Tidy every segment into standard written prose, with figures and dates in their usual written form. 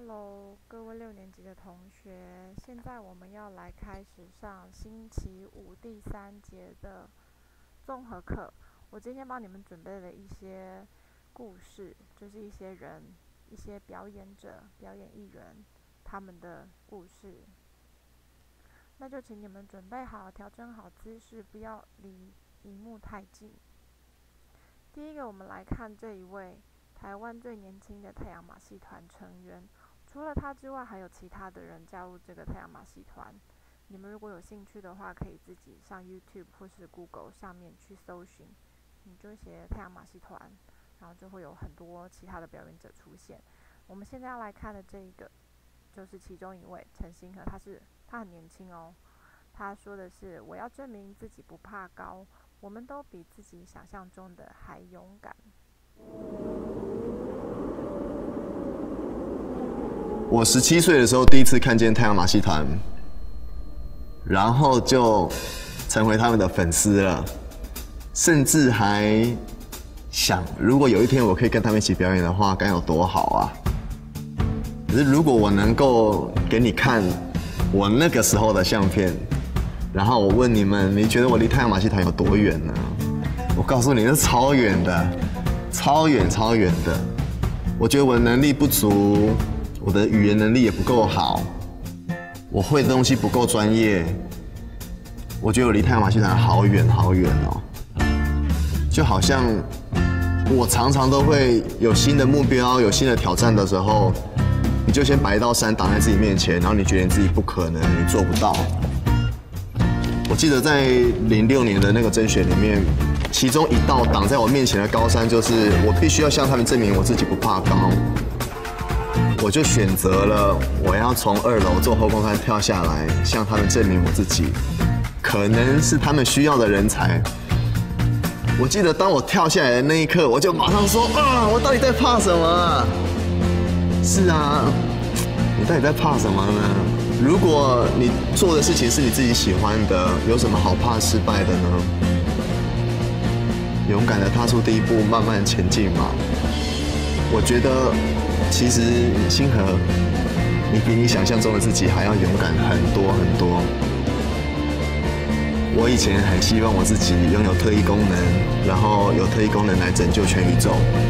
Hello，各位6年级的同学，现在我们要来开始上星期五第3节的综合课。我今天帮你们准备了一些故事，就是一些人、一些表演者、表演艺人他们的故事。那就请你们准备好，调整好姿势，不要离荧幕太近。第一个，我们来看这一位台湾最年轻的太阳马戏团成员。除了他之外，还有其他的人加入这个太阳马戏团。你们如果有兴趣的话，可以自己上 YouTube 或是 Google 上面去搜寻，你就写太阳马戏团，然后就会有很多其他的表演者出现。我们现在要来看的这一个，就是其中一位陈星河，他很年轻哦。他说的是：“我要证明自己不怕高，我们都比自己想象中的还勇敢。” 我17岁的时候第一次看见太阳马戏团，然后就成为他们的粉丝了，甚至还想，如果有一天我可以跟他们一起表演的话，该有多好啊！可是如果我能够给你看我那个时候的相片，然后我问你们，你觉得我离太阳马戏团有多远呢？我告诉你，是超远的，超远超远的。我觉得我的能力不足。我的语言能力也不够好，我会的东西不够专业，我觉得我离太阳马戏团好远好远哦。就好像我常常都会有新的目标、有新的挑战的时候，你就先把一道山挡在自己面前，然后你觉得你自己不可能，你做不到。我记得在06年的那个甄选里面，其中一道挡在我面前的高山，就是我必须要向他们证明我自己不怕高。我就选择了，我要从2楼坐后空翻跳下来，向他们证明我自己可能是他们需要的人才。我记得当我跳下来的那一刻，我就马上说：我到底在怕什么啊？是啊，你到底在怕什么呢？如果你做的事情是你自己喜欢的，有什么好怕失败的呢？勇敢的踏出第一步，慢慢前进嘛。我觉得。其实星河，你比你想象中的自己还要勇敢很多很多。我以前很希望我自己拥有特异功能，然后有特异功能来拯救全宇宙。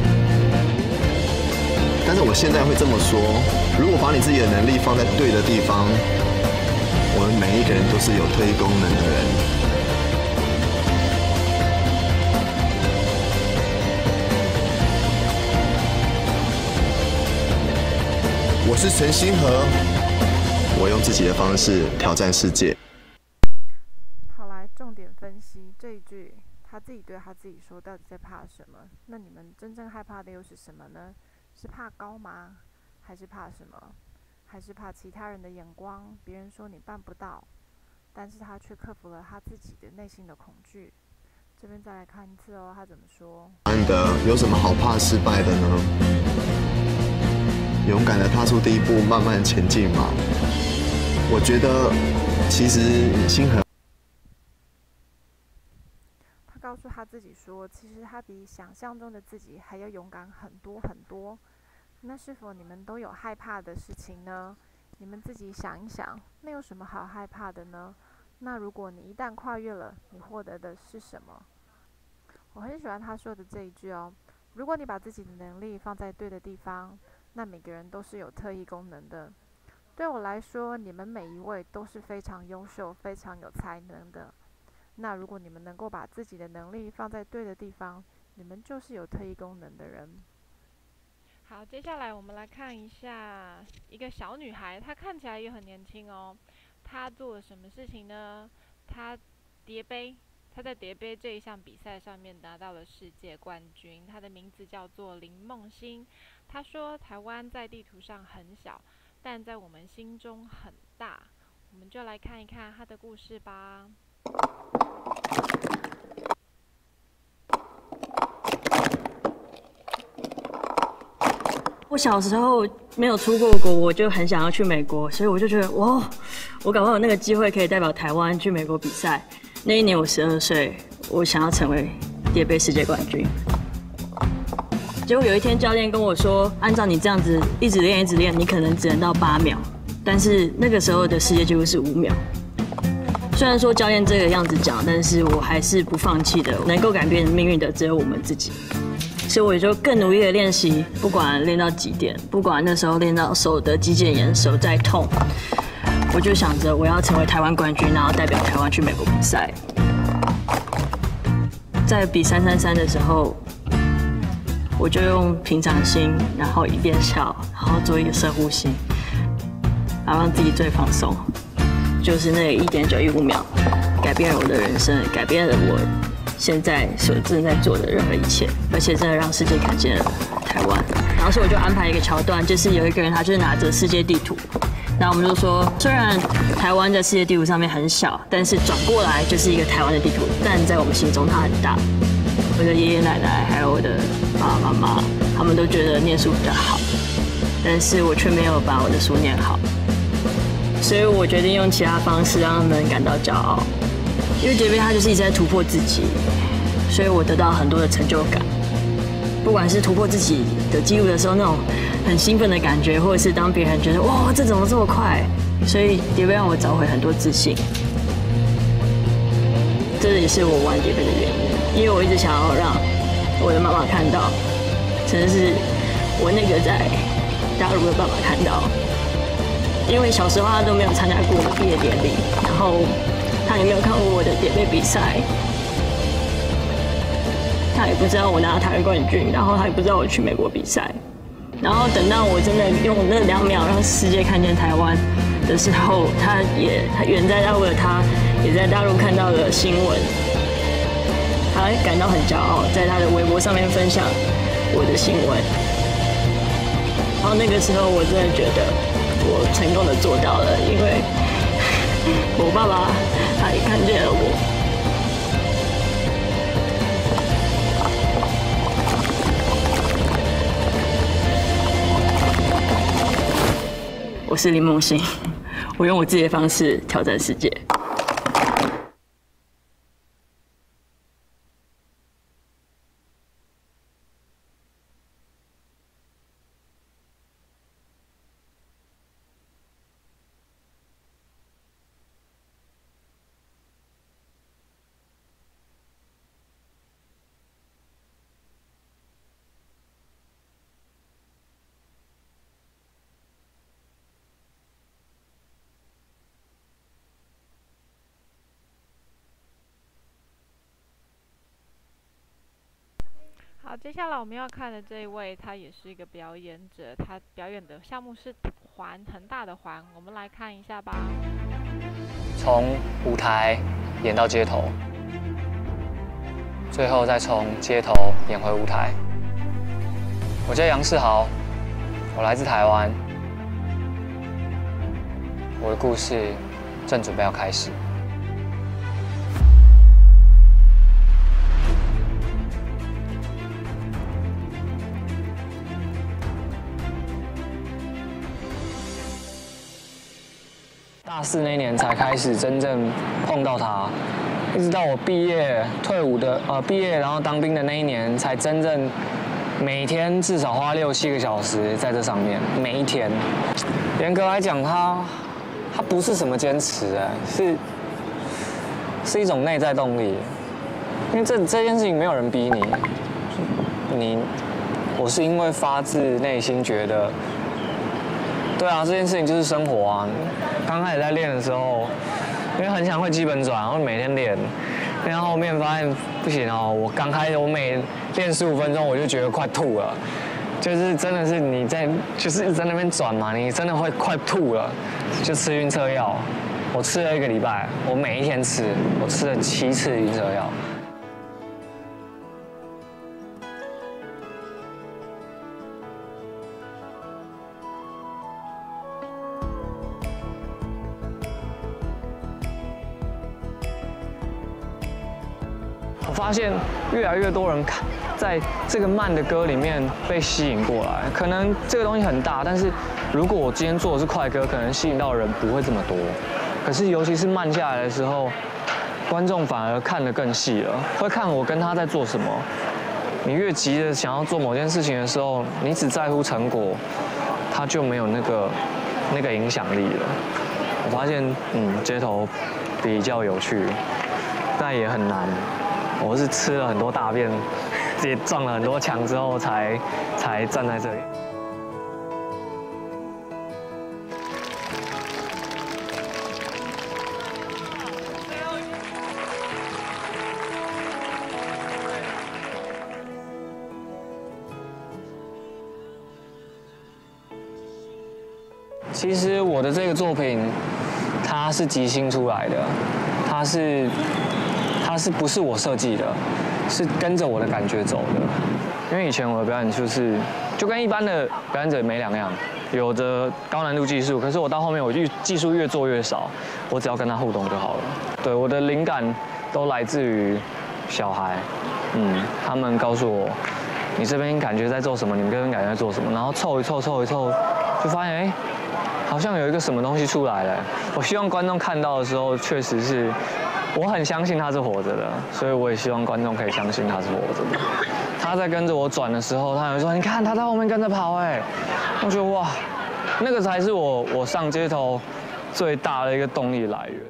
但是我现在会这么说：如果把你自己的能力放在对的地方，我们每一个人都是有特异功能的人。我是陈星河，我用自己的方式挑战世界。 好，来重点分析这一句，他自己对他自己说，到底在怕什么？那你们真正害怕的又是什么呢？是怕高吗？还是怕什么？还是怕其他人的眼光？别人说你办不到，但是他却克服了他自己的内心的恐惧。这边再来看一次哦，他怎么说？ 有什么好怕失败的呢？勇敢的踏出第一步，慢慢前进嘛。我觉得，其实星河， 他告诉他自己说，其实他比想象中的自己还要勇敢很多很多。那是否你们都有害怕的事情呢？你们自己想一想，那有什么好害怕的呢？那如果你一旦跨越了，你获得的是什么？我很喜欢他说的这一句哦。如果你把自己的能力放在对的地方，那每个人都是有特异功能的。对我来说，你们每一位都是非常优秀、非常有才能的。那如果你们能够把自己的能力放在对的地方，你们就是有特异功能的人。好，接下来我们来看一下一个小女孩，她看起来也很年轻哦。她做了什么事情呢？她叠杯。她在叠杯这一项比赛上面拿到了世界冠军。她的名字叫做林梦欣。她说：“台湾在地图上很小，但在我们心中很大。”我们就来看一看她的故事吧。 我小时候没有出过国，我就很想要去美国，所以我就觉得哇，我搞不好有那个机会可以代表台湾去美国比赛。那一年我12岁，我想要成为叠杯世界冠军。 结果有一天教练跟我说，按照你这样子一直练，你可能只能到8秒，但是那个时候的世界纪录是5秒。虽然说教练这个样子讲，但是我还是不放弃的。能够改变命运的只有我们自己，所以我就更努力的练习，不管练到几点，不管那时候练到手得肌腱炎，手在痛，我就想着我要成为台湾冠军，然后代表台湾去美国比赛。在比333的时候，我就用平常心，然后一边笑，然后做一个深呼吸，然后让自己最放松。就是那1.915秒，改变了我的人生，改变了我现在所正在做的任何一切，而且真的让世界看见了台湾。然后所以我就安排一个桥段，就是有一个人他就是拿着世界地图，然后我们就说，虽然台湾在世界地图上面很小，但是转过来就是一个台湾的地图，但在我们心中它很大。我的爷爷奶奶还有我的爸爸妈妈，他们都觉得念书比较好，但是我却没有把我的书念好。所以我决定用其他方式让他们感到骄傲，因为杰贝他就是一直在突破自己，所以我得到很多的成就感。不管是突破自己的记录的时候那种很兴奋的感觉，或者是当别人觉得哇这怎么这么快，所以杰贝让我找回很多自信。这也是我玩杰贝的原因，因为我一直想要让我的妈妈看到，甚至是我那个在大陆的爸爸看到。因为小时候他都没有参加过我的毕业典礼，然后他也没有看过我的蝶杯比赛，他也不知道我拿了台湾冠军，然后他也不知道我去美国比赛，然后等到我真的用那2秒让世界看见台湾的时候，他远在大陆的他也在大陆看到了新闻，他感到很骄傲，在他的微博上面分享我的新闻，然后那个时候我真的觉得。我成功的做到了，因为我爸爸他也看见了我。我是林梦欣，我用我自己的方式挑战世界。 好，接下来我们要看的这一位，他也是一个表演者，他表演的项目是环，很大的环，我们来看一下吧。 从舞台演到街头，最后再从街头演回舞台。我叫杨世豪，我来自台湾，我的故事正准备要开始。大4那年才开始真正碰到他，一直到我毕业、退伍的毕业，然后当兵的那一年，才真正每天至少花6、7个小时在这上面，每一天。严格来讲，它不是什么坚持，是一种内在动力。因为这件事情没有人逼你，我是因为发自内心觉得。对啊，这件事情就是生活啊。刚开始在练的时候，因为很想会基本转，然后每天练，练到后面发现不行哦。我每练15分钟，我就觉得快吐了。就是真的是你就是在那边转嘛，你真的会快吐了。就吃晕车药，我吃了1个礼拜，我每一天吃，我吃了7次晕车药。我发现越来越多人在这个慢的歌里面被吸引过来。可能这个东西很大，但是如果我今天做的是快歌，可能吸引到的人不会这么多。可是尤其是慢下来的时候，观众反而看得更细了，会看我跟他在做什么。 你越急着想要做某件事情的时候，你只在乎成果，它就没有那个影响力了。我发现，街头比较有趣，但也很难。我是吃了很多大便，也撞了很多墙之后才站在这里。其实我的这个作品，它是即兴出来的，它是不是我设计的，是跟着我的感觉走的。因为以前我的表演就跟一般的表演者没两样，有着高难度技术，可是我到后面我技术越做越少，我只要跟他互动就好了。对，我的灵感都来自于小孩，他们告诉我，你这边感觉在做什么，你们这边感觉在做什么，然后凑一凑，就发现好像有一个什么东西出来了。我希望观众看到的时候，确实是我很相信他是活着的，所以我也希望观众可以相信他是活着的。他在跟着我转的时候，他有说：“你看他在后面跟着跑。”我觉得哇，那个才是我上街头最大的一个动力来源。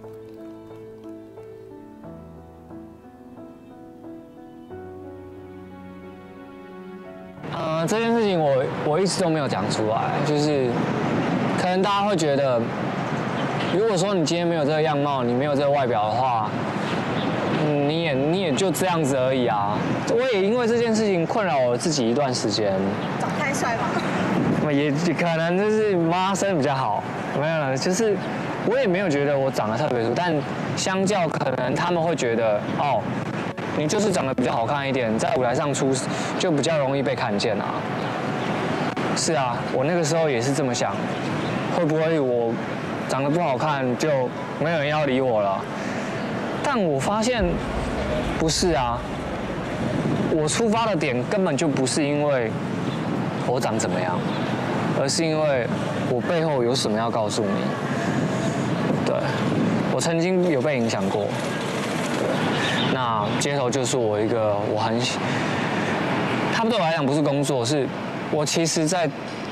这件事情我一直都没有讲出来，就是可能大家会觉得，如果说你今天没有这个样貌，你没有这个外表的话，你也就这样子而已啊。我也因为这件事情困扰我自己一段时间。 长太帅吧？ 也可能就是妈生得比较好，没有了，就是我也没有觉得我长得特别粗，但相较可能他们会觉得你就是长得比较好看一点，在舞台上出就比较容易被看见啊。是啊，我那个时候也是这么想，会不会我长得不好看就没有人要理我了？但我发现不是啊，我出发的点根本就不是因为我长怎么样，而是因为我背后有什么要告诉你。对，我曾经有被影响过。那街头就是我一个他们对我来讲不是工作，是我其实在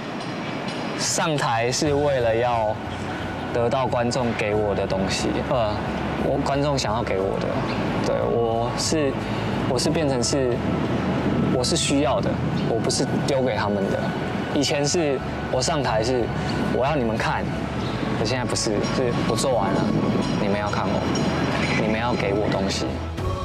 上台是为了要得到观众给我的东西，观众想要给我的，对，我是变成我是需要的，我不是丢给他们的。以前是我上台是我要你们看，可现在不是，是我做完了，你们要看我，你们要给我东西。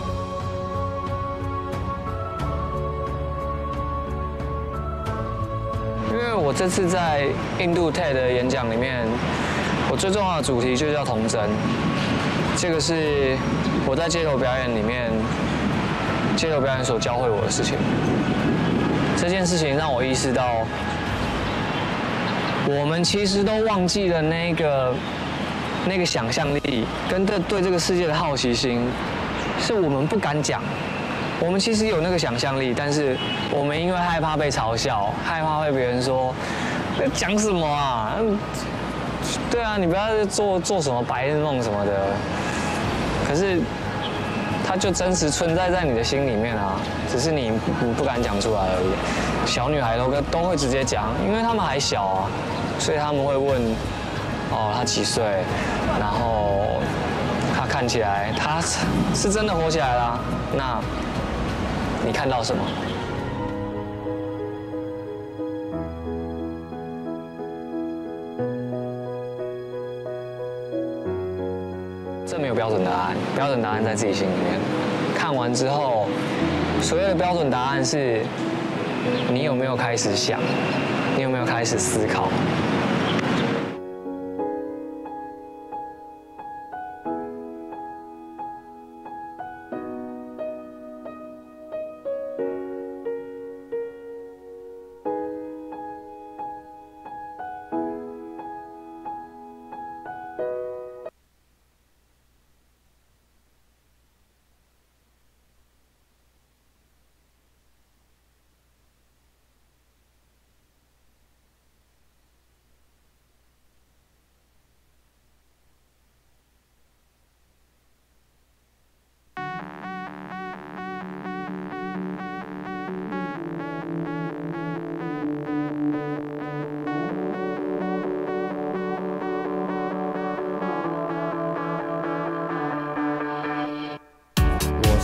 因为我这次在印度 TED 的演讲里面，我最重要的主题就叫童真。这个是我在街头表演里面，街头表演所教会我的事情。这件事情让我意识到，我们其实都忘记了那个想象力跟对这个世界的好奇心，是我们不敢讲。我们其实有那个想象力，但是我们因为害怕被嘲笑，害怕被别人说讲什么啊？对啊，你不要做什么白日梦什么的。可是它就真实存在在你的心里面啊，只是你不敢讲出来而已。小女孩都会直接讲，因为她们还小啊，所以他们会问她几岁，然后她看起来她是真的活起来啦，那你看到什么？这没有标准答案，标准答案在自己心里面。看完之后，所谓的标准答案是，你有没有开始想，你有没有开始思考？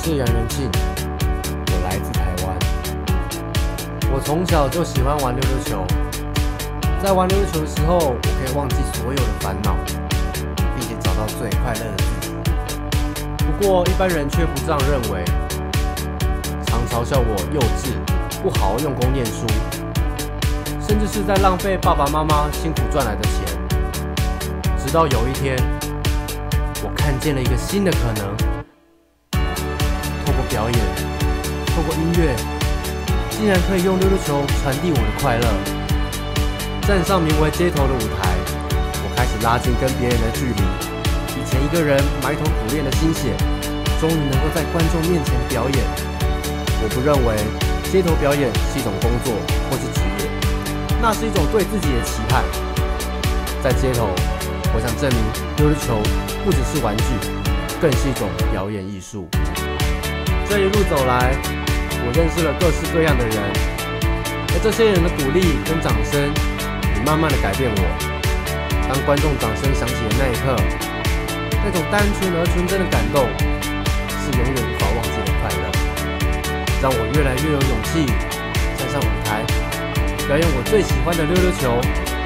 是杨元庆，我来自台湾。我从小就喜欢玩溜溜球，在玩溜溜球的时候，我可以忘记所有的烦恼，并且找到最快乐的自己。不过一般人却不这样认为，常嘲笑我幼稚，不好好用功念书，甚至是在浪费爸爸妈妈辛苦赚来的钱。直到有一天，我看见了一个新的可能，透过表演，透过音乐，竟然可以用溜溜球传递我的快乐。站上名为街头的舞台，我开始拉近跟别人的距离。以前一个人埋头苦练的心血，终于能够在观众面前表演。我不认为街头表演是一种工作或是职业，那是一种对自己的期盼。在街头，我想证明溜溜球不只是玩具，更是一种表演艺术。这一路走来，我认识了各式各样的人，而这些人的鼓励跟掌声也慢慢的改变我。当观众掌声响起的那一刻，那种单纯而纯真的感动，是永远无法忘记的快乐，让我越来越有勇气站上舞台，表演我最喜欢的溜溜球。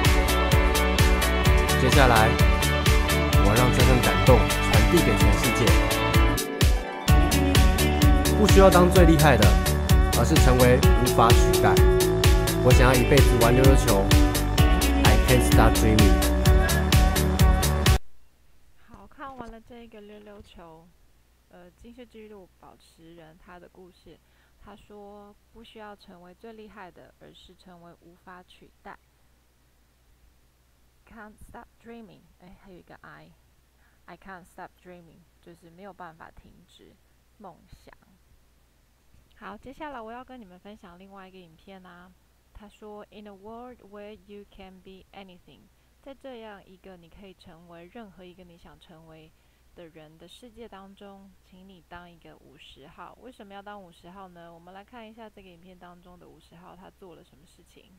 接下来，我让这份感动传递给全世界。不需要当最厉害的，而是成为无法取代。我想要一辈子玩溜溜球。I can't stop dreaming。 好，看完了这个溜溜球，金氏纪录保持人他的故事，他说不需要成为最厉害的，而是成为无法取代。Can't stop dreaming， 还有一个 I can't stop dreaming， 就是没有办法停止梦想。好，接下来我要跟你们分享另外一个影片啊。他说 ，In a world where you can be anything， 在这样一个你可以成为任何一个你想成为的人的世界当中，请你当一个50号。为什么要当50号呢？我们来看一下这个影片当中的50号他做了什么事情。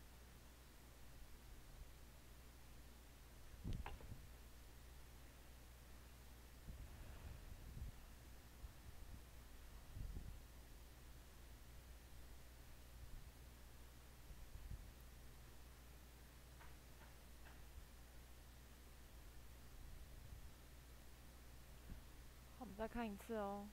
我们再看一次哦。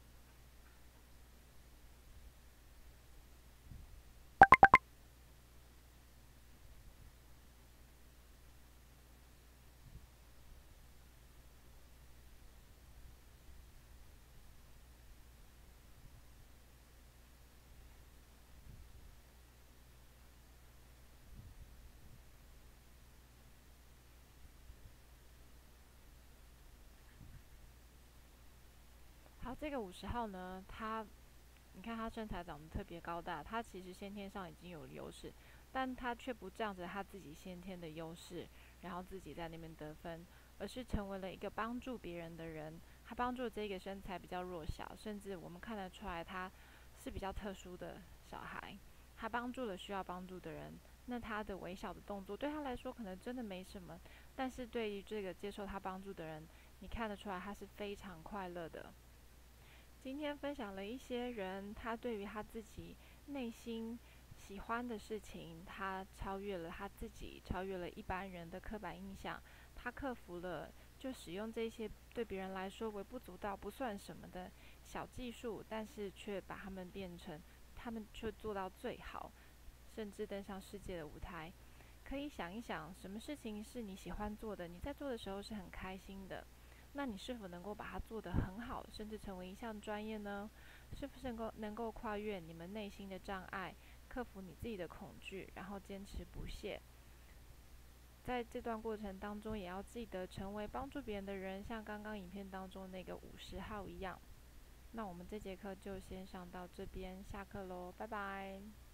好，这个50号呢，你看他身材长得特别高大，他其实先天上已经有优势，但他却不仗着他自己先天的优势，然后自己在那边得分，而是成为了一个帮助别人的人。他帮助这个身材比较弱小，甚至我们看得出来他是比较特殊的小孩。他帮助了需要帮助的人，那他的微小的动作对他来说可能真的没什么，但是对于这个接受他帮助的人，你看得出来他是非常快乐的。今天分享了一些人，他对于他自己内心喜欢的事情，他超越了他自己，超越了一般人的刻板印象，他克服了就使用这些对别人来说微不足道、不算什么的小技术，但是却把他们变成，他们却做到最好，甚至登上世界的舞台。可以想一想，什么事情是你喜欢做的，你在做的时候是很开心的。那你是否能够把它做得很好，甚至成为一项专业呢？是不是能够跨越你们内心的障碍，克服你自己的恐惧，然后坚持不懈？在这段过程当中，也要记得成为帮助别人的人，像刚刚影片当中那个50号一样。那我们这节课就先上到这边，下课喽，拜拜。